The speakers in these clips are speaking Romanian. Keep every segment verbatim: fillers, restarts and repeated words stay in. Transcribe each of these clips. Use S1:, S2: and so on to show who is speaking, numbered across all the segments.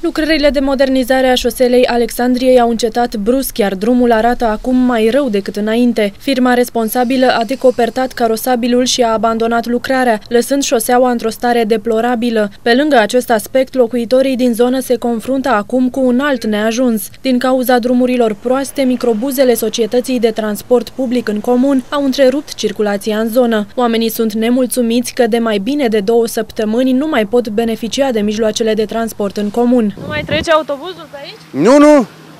S1: Lucrările de modernizare a șoselei Alexandriei au încetat brusc, iar drumul arată acum mai rău decât înainte. Firma responsabilă a decopertat carosabilul și a abandonat lucrarea, lăsând șoseaua într-o stare deplorabilă. Pe lângă acest aspect, locuitorii din zonă se confruntă acum cu un alt neajuns. Din cauza drumurilor proaste, microbuzele societății de transport public în comun au întrerupt circulația în zonă. Oamenii sunt nemulțumiți că de mai bine de două săptămâni nu mai pot beneficia de mijloacele de transport în comun.
S2: Nu mai trece autobuzul pe aici?
S3: Nu, nu.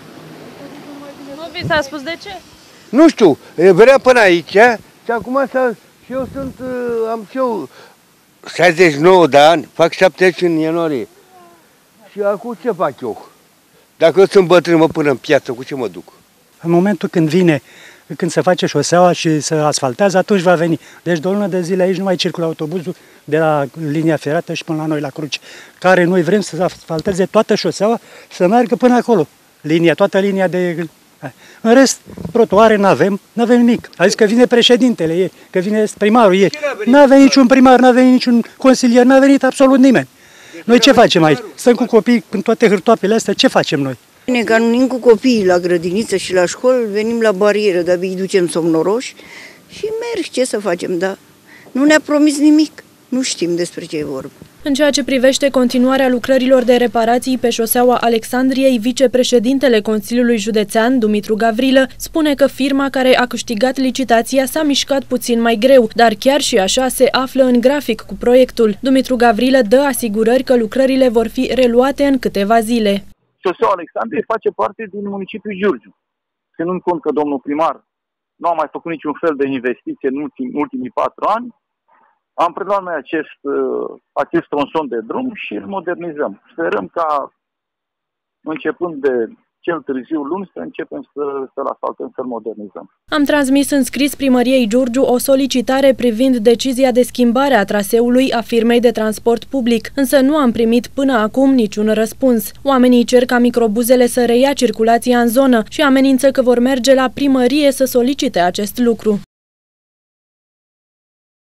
S2: Nu vi s-a spus de ce?
S3: Nu știu, vrea până aici și acum și eu sunt, am și eu șaizeci și nouă de ani, fac șaptezeci în ianuarie. Și acum ce fac eu? Dacă eu sunt bătrân, mă până în piață, cu ce mă duc?
S4: În momentul când vine, când se face șoseaua și se asfaltează, atunci va veni. Deci de o lună de zile aici nu mai circulă autobuzul de la linia ferată și până la noi la Cruce, care noi vrem să asfalteze toată șoseaua și să meargă până acolo. Linia, toată linia de... În rest, trotuare n-avem, n-avem nimic. A zis că vine președintele ieri, că vine primarul ieri. N-a venit niciun primar, n-a venit niciun consilier, n-a venit absolut nimeni. Noi ce facem aici? Stăm cu copii în toate hârtoapele astea, ce facem noi?
S5: Bine, că venim cu copiii la grădiniță și la școală, venim la barieră, dar îi ducem somnoroși și merg, ce să facem, dar nu ne-a promis nimic, nu știm despre ce e vorba.
S1: În ceea ce privește continuarea lucrărilor de reparații pe șoseaua Alexandriei, vicepreședintele Consiliului Județean, Dumitru Gavrilă, spune că firma care a câștigat licitația s-a mișcat puțin mai greu, dar chiar și așa se află în grafic cu proiectul. Dumitru Gavrilă dă asigurări că lucrările vor fi reluate în câteva zile.
S6: Șoseaua Alexandriei face parte din municipiul Giurgiu. Ținând cont că domnul primar nu a mai făcut niciun fel de investiție în ultimii, ultimii patru ani, am preluat noi acest, acest tronson de drum și îl modernizăm. Sperăm ca, începând de cel târziu luni, să începem să, să-l asfaltăm, să-l modernizăm.
S1: Am transmis în scris primăriei Giurgiu o solicitare privind decizia de schimbare a traseului a firmei de transport public, însă nu am primit până acum niciun răspuns. Oamenii cer ca microbuzele să reia circulația în zonă și amenință că vor merge la primărie să solicite acest lucru.